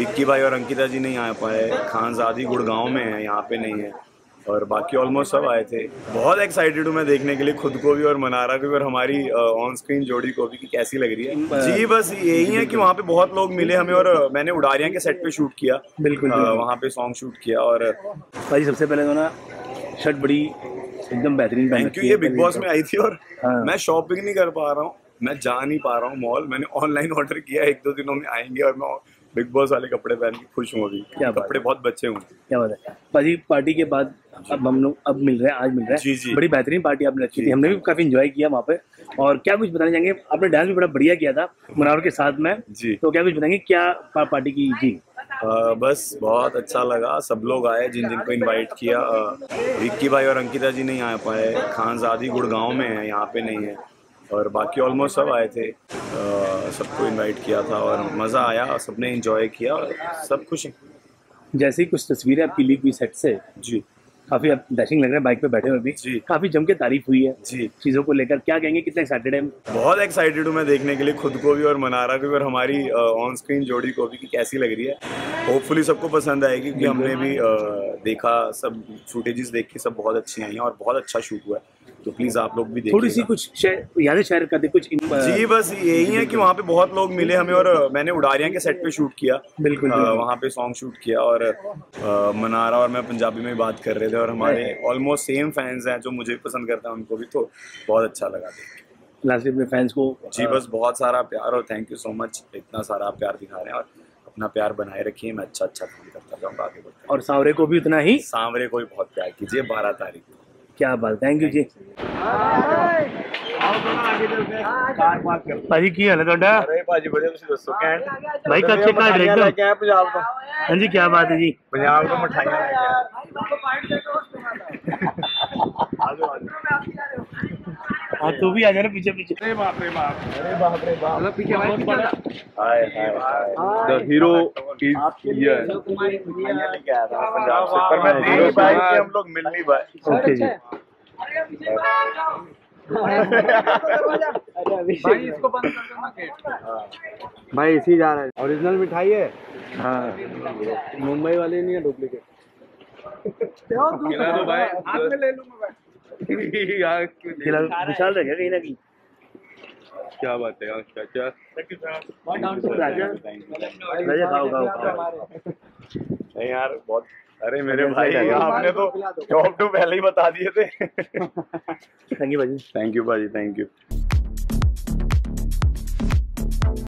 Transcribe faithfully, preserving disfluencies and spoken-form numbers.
विक्की भाई और अंकिता जी नहीं आ पाए, खानजादी गुड़गांव में है, यहाँ पे नहीं है, और बाकी ऑलमोस्ट सब आए थे। बहुत एक्साइटेड हूँ मैं देखने के लिए, खुद को भी और मनारा भी और हमारी ऑन स्क्रीन जोड़ी को भी कि कैसी लग रही है। जी बस यही है कि वहाँ पे बहुत लोग मिले हमें, और मैंने उडारियां के सेट पे शूट किया, बिल्कुल वहाँ पे सॉन्ग शूट किया। और भाई सबसे पहले तो ना शर्ट बड़ी एकदम बेहतरीन, थैंक यू। ये बिग बॉस में आई थी और हाँ। मैं शॉपिंग नहीं कर पा रहा हूँ, मैं जा नहीं पा रहा हूँ मॉल, मैंने ऑनलाइन ऑर्डर किया, एक दो दिनों में आएंगे और मैं बिग बॉस वाले कपड़े पहन के खुश हूँ। अभी क्या कपड़े बहुत बचे हुए। क्या बात है भाजी, पार्टी के बाद अब हम लोग अब मिल रहे हैं, आज मिल रहे हैं। जी जी, बड़ी बेहतरीन पार्टी आपने रखी थी, हमने भी काफी एंजॉय किया वहाँ पे। और क्या कुछ बताना चाहेंगे? आपने डांस भी बड़ा बढ़िया किया था मुनावर के साथ में जी, तो क्या कुछ बताएंगे क्या पार्टी की? जी आ, बस बहुत अच्छा लगा, सब लोग आए जिन जिनको इनवाइट किया। विक्की भाई और अंकिता जी नहीं आ पाए, खानजादी गुड़गांव में है, यहाँ पे नहीं है, और बाकी ऑलमोस्ट सब आए थे। आ, सबको इनवाइट किया था और मज़ा आया, सबने एंजॉय किया और सब खुश हैं। जैसे ही कुछ तस्वीरें आपकी लीक हुई सेट से, जी काफी आप डैशिंग लग रहे हैं बाइक पे बैठे हुए भी। जी, काफी जम के तारीफ हुई है जी, चीजों को लेकर, क्या कहेंगे? कितने एक्साइटेड हैं? बहुत एक्साइटेड हूँ मैं देखने के लिए, खुद को भी और मनारा भी और हमारी ऑन स्क्रीन जोड़ी को भी कि कैसी लग रही है। होपफुली सबको पसंद आएगी, क्योंकि हमने भी आ, देखा, सब फुटेजेस देख के सब बहुत अच्छी आई हैं और बहुत अच्छा शूट हुआ है, तो प्लीज आप लोग भी देखिए। थोड़ी सी कुछ यादें शेयर कर दे कुछ। जी बस यही है कि वहाँ पे बहुत लोग मिले हमें, और मैंने उडारियां के सेट पे शूट किया, बिल्कुल वहाँ पे सॉन्ग शूट किया, और आ, मनारा और मैं पंजाबी में बात कर रहे थे, और हमारे ऑलमोस्ट सेम फैंस हैं जो मुझे भी पसंद करते हैं, उनको भी, तो बहुत अच्छा लगा देख। लास्टली अपने फैंस को जी बस बहुत सारा प्यार और थैंक यू सो मच, इतना सारा आप प्यार दिखा रहे हैं, और अपना प्यार बनाए रखिए, मैं अच्छा अच्छा काम करता जाऊँगा आगे बढ़ता। और सांवरे को भी उतना ही, सांवरे को भी बहुत प्यार कीजिए बारह तारीख को। क्या बात, थैंक यू जी। भाजी की हाल है ਤੁਹਾਡਾ? अरे भाजी बढ़िया, ਤੁਸੀਂ ਦੱਸੋ कैंट भाई कच्चे का ਲੈ ਕੇ ਆਏ ਪੰਜਾਬ ਤੋਂ। हाँ जी क्या बात है जी? ਪੰਜਾਬ ਤੋਂ ਮਠਾਈਆਂ ਲੈ ਕੇ हाँ तू भी आ जा ना पीछे पीछे। अरे बाप रे बाप, अरे बाप रे बाप, मतलब पीछे हाय हाय, द हीरो इज हियर। मठाइयां लेके आया था पंजाब से, पर मैं दे नहीं पाया कि हम लोग मिल नहीं पाए। ओके जी। भाई इसको बंद कर दो ना गेट। भाई इसी जा रहा है, ओरिजिनल मिठाई है। हाँ मुंबई वाले नहीं है, डुप्लीकेट। खिला दो भाई, हाथ में ले लूंगा भाई। यार विशाल रह गया कहीं ना कहीं। क्या बात है यार, चाचा राजा राजा खाओ खाओ खाओ। नहीं यार बहुत, अरे मेरे भाई आपने तो टॉप टू पहले ही बता दिए थे। थैंक यू भाजी। थैंक यू भाजी, थैंक यू।